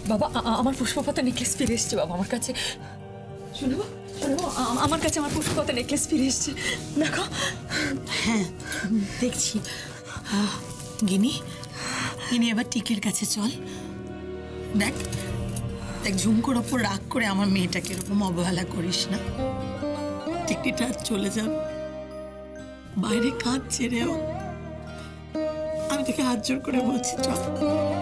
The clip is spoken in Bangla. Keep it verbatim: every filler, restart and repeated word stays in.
বাবা আমার পুষ্পপাতা নেকলেস ফিরে এসছে বাবা আমার কাছে। শুনো শুনো আমার কাছে আমার পুষ্পপাতা নেকলেস ফিরে এসছে, দেখো। হ্যাঁ দেখছি। গিনি গিনি এবার টিকির কাছে চল। দেখ দেখ ঝুমকোর ওপর রাগ করে আমার মেয়েটাকে এরকম অবহেলা করিস না। টিকিটা চলে যাবে, বাইরে কাঁদছে রে। আমি তোকে হাত জোর করে বলছি চল।